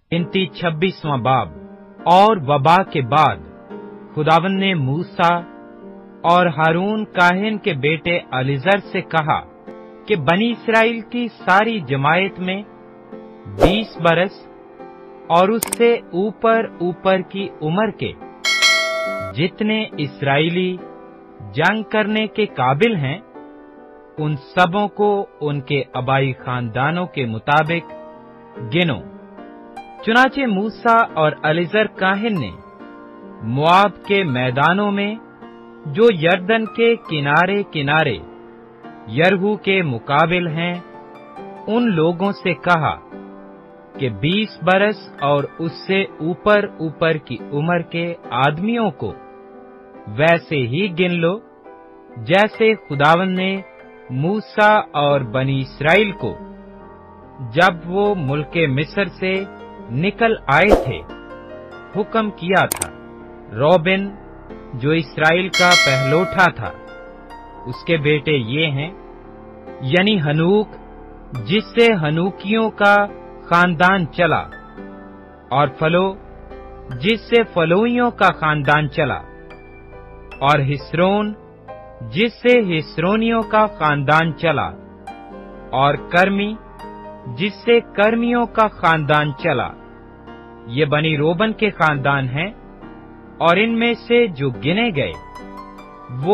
गिनती 26वां बाब। और वबा के बाद खुदावंद ने मूसा और हारून काहिन के बेटे अलीजर से कहा कि बनी इस्राएल की सारी जमायत में 20 बरस और उससे ऊपर ऊपर की उम्र के जितने इस्राएली जंग करने के काबिल हैं, उन सबों को उनके आबाई खानदानों के मुताबिक गिनो। चुनाचे मूसा और अलीजर काहिन ने मोआब के मैदानों में जो यरदन के किनारे किनारे यरहू के मुकाबिल हैं, उन लोगों से कहा कि 20 बरस और उससे ऊपर ऊपर की उम्र के आदमियों को वैसे ही गिन लो जैसे खुदावंद ने मूसा और बनी इस्राएल को जब वो मुल्के मिस्र से निकल आए थे हुक्म किया था। रोबिन जो इस्राएल का पहलोठा था, उसके बेटे ये हैं, यानी हनूक जिससे हनूकियों का खानदान चला, और फलो जिससे फलोइयों का खानदान चला, और हिस्रोन जिससे हिस्रोनियों का खानदान चला, और कर्मी जिससे कर्मियों का खानदान चला। ये बनी रोबन के खानदान हैं, और इनमें से जो गिने गए वो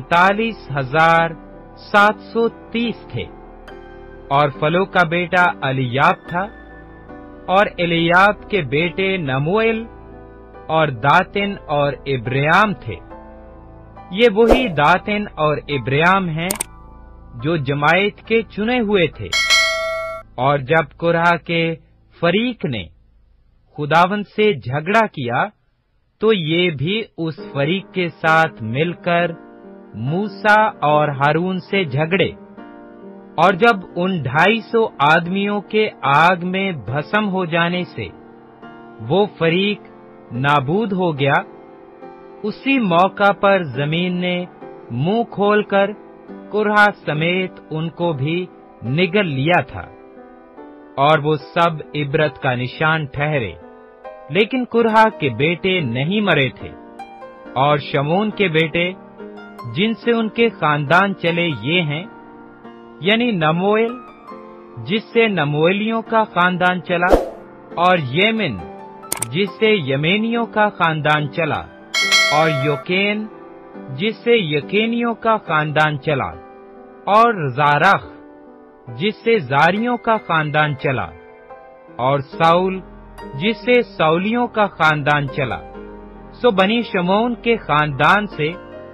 43,730 थे। और फलो का बेटा एलीयाब था, और एलीयाब के बेटे नमूएल और दातिन और इब्राम थे। ये वही दातिन और इब्राम हैं जो जमायत के चुने हुए थे। और जब कुरहा के फरीक ने खुदावंद से झगड़ा किया, तो ये भी उस फरीक के साथ मिलकर मूसा और हारून से झगड़े। और जब उन 250 आदमियों के आग में भस्म हो जाने से वो फरीक नाबूद हो गया, उसी मौका पर जमीन ने मुंह खोलकर कुरहा समेत उनको भी निगल लिया था, और वो सब इबरत का निशान ठहरे। लेकिन कुरहा के बेटे नहीं मरे थे। और शमून के बेटे जिनसे उनके खानदान चले ये हैं, यानी नमोएल जिससे नमोएलियों का खानदान चला, और येमिन जिससे यमेनियों का खानदान चला, और योकेन जिससे यकेनियों का खानदान चला, और जारख जिससे जारियों का खानदान चला, और साउल जिससे सौलियों का खानदान चला। सो बनी शमौन के खानदान से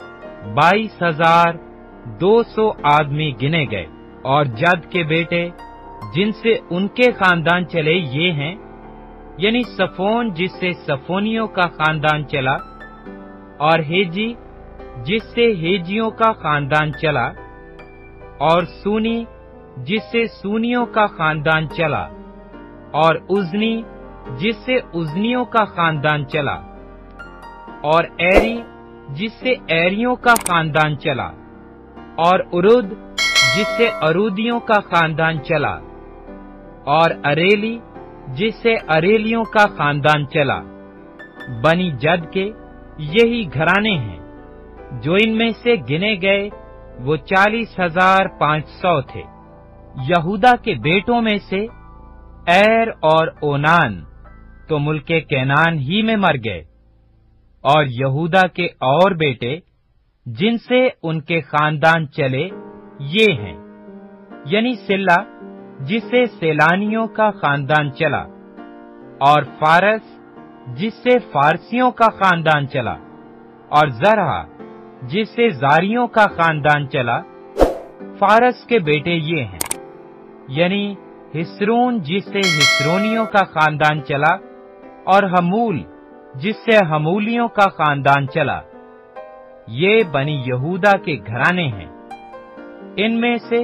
22,200 आदमी गिने गए। और जद के बेटे जिनसे उनके खानदान चले ये हैं, यानी सफोन जिससे सफोनियों का खानदान चला, और हेजी जिससे हेजियों का खानदान चला, और सूनी जिससे सूनियों का खानदान चला, और उजनी जिससे उजनियों का खानदान चला, और एरी जिससे एरियों का खानदान चला, और उरुद जिससे अरूदियों का खानदान चला, और अरेली जिससे अरेलियों का खानदान चला। बनी जद के यही घराने हैं। जो इनमें से गिने गए वो 40,500 थे। यहूदा के बेटों में से एर और ओनान तो मुल्के कैनान ही में मर गए। और यहूदा के और बेटे जिनसे उनके खानदान चले ये हैं, यानी सिल्ला जिससे सेलानियों का खानदान चला, और फारस जिससे फारसियों का खानदान चला, और जरहा जिससे जारियों का खानदान चला। फारस के बेटे ये हैं, यानी हिस्रोन जिससे हिस्रोनियों का खानदान चला, और हमूल जिससे हमूलियों का खानदान चला। ये बनी यहूदा के घराने हैं। इनमें से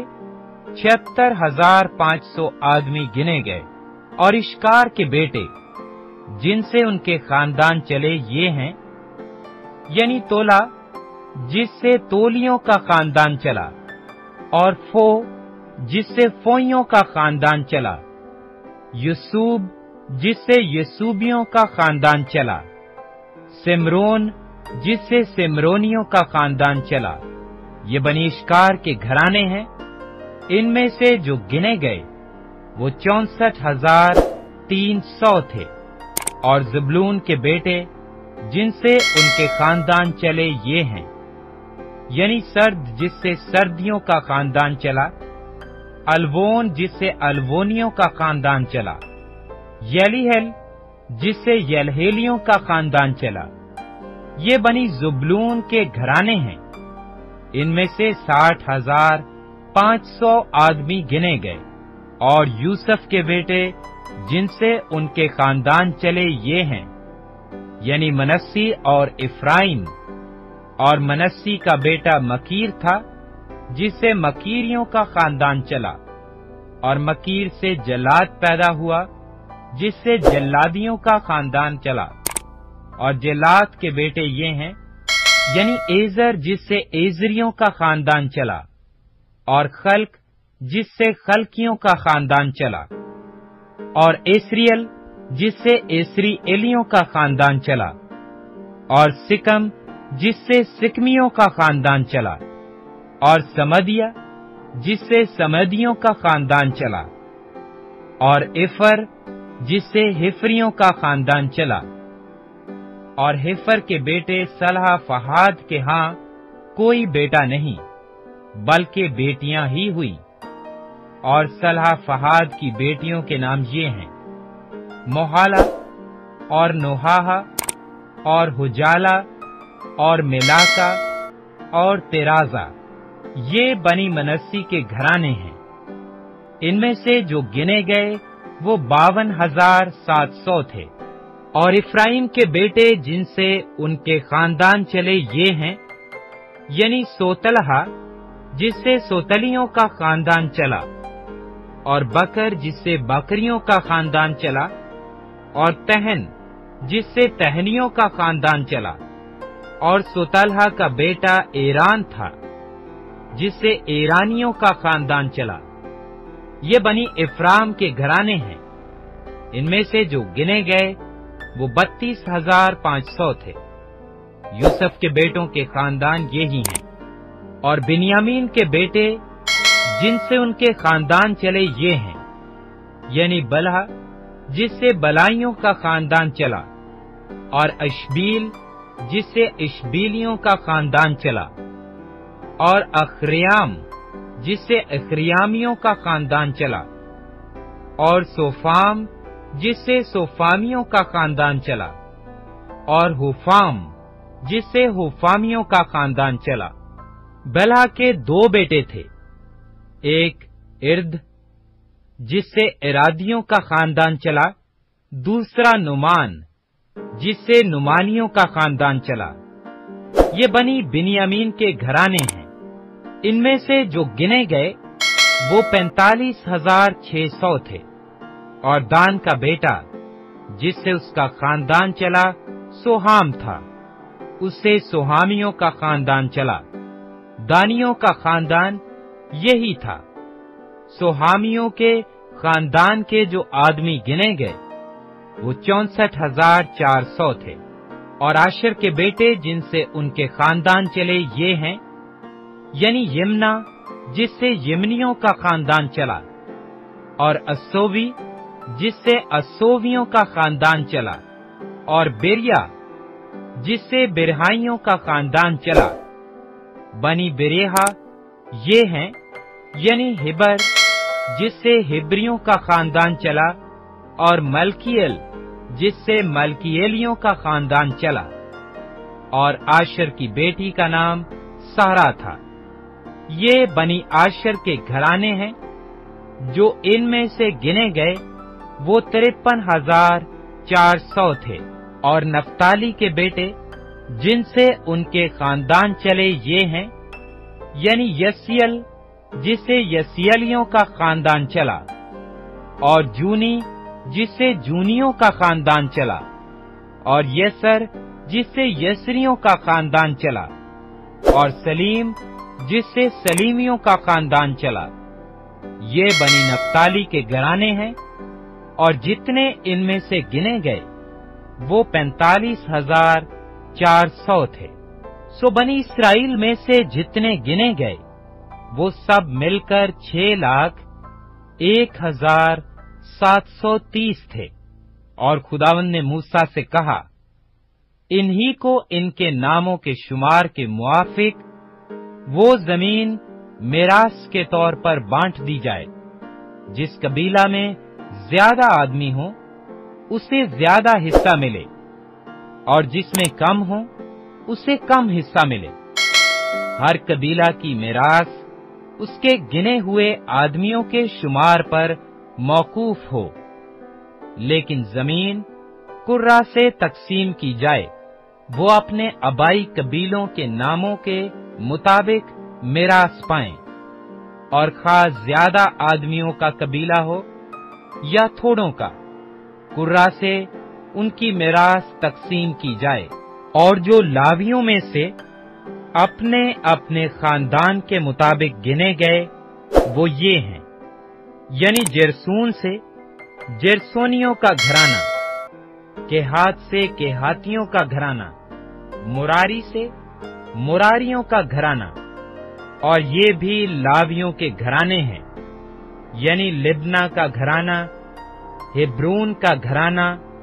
76,500 आदमी गिने गए। और इश्कार के बेटे जिनसे उनके खानदान चले ये हैं, यानी तोला जिससे तोलियों का खानदान चला, और फो जिससे फोइयों का खानदान चला, यूसुब जिससे यसूबियों का खानदान चला। सिमरोन, जिससे सिमरोनियों का खानदान चला। ये बनी इश्कार के घराने हैं। इनमें से जो गिने गए वो 64,300 थे। और ज़बूलून के बेटे जिनसे उनके खानदान चले ये हैं, यानी सर्द, जिससे सर्दियों का खानदान चला। अलवोन, जिससे अलवोनियों का खानदान चला। यलीहेल, जिससे यलहेलियों का खानदान चला। ये बनी ज़बूलून के घराने हैं। इनमें से 60,500 आदमी गिने गए। और यूसुफ के बेटे जिनसे उनके खानदान चले ये हैं, यानी मनस्सी और इफ्राइम। और मनस्सी का बेटा मकीर था, जिससे मकीरियों का खानदान चला। और मकीर से जल्लाद पैदा हुआ, जिससे जल्लादियों का खानदान चला। और जल्लाद के बेटे ये हैं, यानी एजर, जिससे एजरियों का खानदान चला। और खल्क, जिससे खल्कियों का खानदान चला। और एसरियल, जिससे एसरीएलियों का खानदान चला। और सिकम, जिससे सिकमियों का खानदान चला। और समदिया, जिससे समदियों का खानदान चला। और इफर, जिससे हिफरियों का खानदान चला। और हिफर के बेटे सलहा फहाद के हां कोई बेटा नहीं, बल्कि बेटियां ही हुई। और सलहा फहाद की बेटियों के नाम ये हैं, मोहाला और नोहाहा और हुजाला और मिलाका और तेराजा। ये बनी मनस्सी के घराने हैं। इनमें से जो गिने गए वो 52,700 थे। और इफ्राइम के बेटे जिनसे उनके खानदान चले ये हैं, यानी सोतलहा, जिससे सोतलियों का खानदान चला। और बकर, जिससे बकरियों का खानदान चला। और तहन, जिससे तहनियों का खानदान चला। और सोतलहा का बेटा एरान था, जिससे एरानियों का खानदान चला। ये बनी इफ्राम के घराने हैं। इनमें से जो गिने गए वो 32,500 थे। यूसुफ के बेटों के खानदान ये ही हैं। और बिन्यामीन के बेटे जिनसे उनके खानदान चले ये हैं, यानी बलहा, जिससे बलाइयों का खानदान चला। और अशबील, जिससे इशबीलियों का खानदान चला। और अखरियाम, जिससे अखरियामियों का खानदान चला। और सोफाम, जिससे सोफामियों का खानदान चला। और हुफाम, जिससे हुफामियों का खानदान चला। बलहा के 2 बेटे थे, एक इर्द, जिससे इरादियों का खानदान चला। दूसरा नुमान, जिससे नुमानियों का खानदान चला। ये बनी बिन्यामीन के घराने हैं। इनमें से जो गिने गए वो 45,600 थे। और दान का बेटा जिससे उसका खानदान चला सोहाम था, उससे सोहामियों का खानदान चला। दानियों का खानदान यही था। सोहामियों के खानदान के जो आदमी गिने गए वो 64,400 थे। और आशर के बेटे जिनसे उनके खानदान चले ये हैं, यानी यमना, जिससे यमनियों का खानदान चला। और अस्सोवी, जिससे अस्सोवियों का खानदान चला। और बेरिया, जिससे बिरहाइयों का खानदान चला। बनी बिरेहा ये हैं, यानी हिबर, जिससे हिब्रियों का खानदान चला। और मलकीएल, जिससे मलकीएलियों का खानदान चला। और आशर की बेटी का नाम सारा था। ये बनी आशर के घराने हैं। जो इनमें से गिने गए वो 53,400 थे। और नफ्ताली के बेटे जिनसे उनके खानदान चले ये हैं, यानी यसीएल, जिससे यसीएलियों का खानदान चला। और जूनी, जिससे जूनियों का खानदान चला। और यसर, जिससे यसरियों का खानदान चला। और सलीम, जिससे सलीमियों का खानदान चला। ये बनी नफ्ताली के घराने हैं। और जितने इनमें से गिने गए वो 45,400 थे। सो बनी इस्राएल में से जितने गिने गए वो सब मिलकर 6,01,730 थे। और खुदावंद ने मूसा से कहा, इन्हीं को इनके नामों के शुमार के मुआफिक वो जमीन मिरास के तौर पर बांट दी जाए। जिस कबीला में ज्यादा आदमी हो उसे ज्यादा हिस्सा मिले, और जिसमें कम हो उसे कम हिस्सा मिले। हर कबीला की मिरास उसके गिने हुए आदमियों के शुमार पर मौकूफ हो, लेकिन जमीन कुर्रा से तकसीम की जाए। वो अपने आबाई कबीलों के नामों के मुताबिक मिरास पाएं, और खास ज्यादा आदमियों का कबीला हो या थोड़ों का, कुर्रा से उनकी मिरास तकसीम की जाए। और जो लावियों में से अपने अपने खानदान के मुताबिक गिने गए वो ये हैं, यानी जेरसून से जेरसोनियों का घराना, केहात से केहातियों का घराना, मुरारी से मुरारियों का घराना। और ये भी लावियों के घराने हैं, यानी लिब्ना का घराना, हेब्रोन का घराना,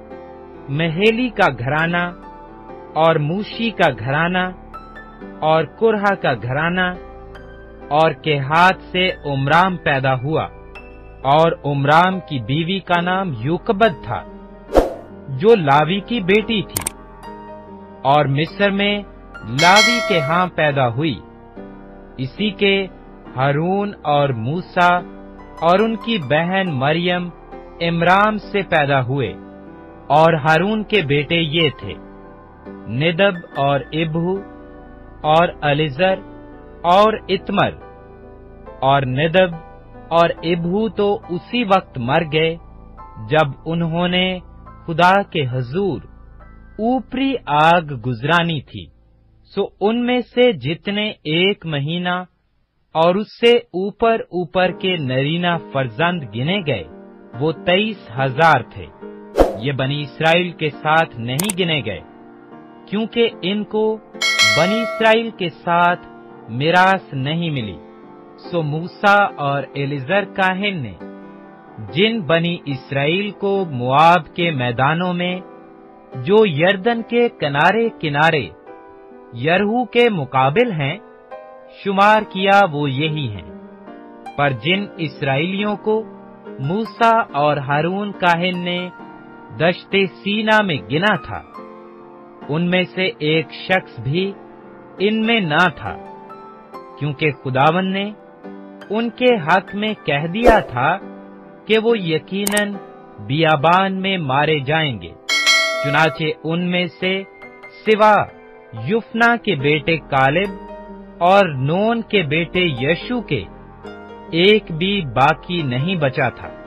महेली का घराना, और मूशी का घराना, और कुरहा का घराना। और केहात से उमराम पैदा हुआ, और उमराम की बीवी का नाम यूकबद था, जो लावी की बेटी थी, और मिस्र में लावी के हां पैदा हुई। इसी के हारून और मूसा और उनकी बहन मरियम इमराम से पैदा हुए। और हारून के बेटे ये थे, निदब और इब्हू और अलीजर और इतमर। और निदब और इब्हू तो उसी वक्त मर गए जब उन्होंने खुदा के हजूर ऊपरी आग गुजरानी थी। सो उनमें से जितने 1 महीना और उससे ऊपर ऊपर के नरीना फर्जंद गिने गए वो 23,000 थे। ये बनी इस्राएल के साथ नहीं गिने गए, क्योंकि इनको बनी इस्राएल के साथ मिरास नहीं मिली। सो मूसा और एलीजर काहिन ने जिन बनी इस्राएल को मोआब के मैदानों में जो यरदन के किनारे किनारे यरहू के मुकाबिल हैं शुमार किया वो यही हैं। पर जिन इस्राएलियों को मूसा और हारून काहिन ने दश्ते सीना में गिना था उनमें से एक शख्स भी इनमें ना था, क्योंकि खुदावन ने उनके हक में कह दिया था कि वो यकीनन बियाबान में मारे जाएंगे। चुनाचे उनमें से सिवा युफना के बेटे कालिब और नून के बेटे यशु के एक भी बाकी नहीं बचा था।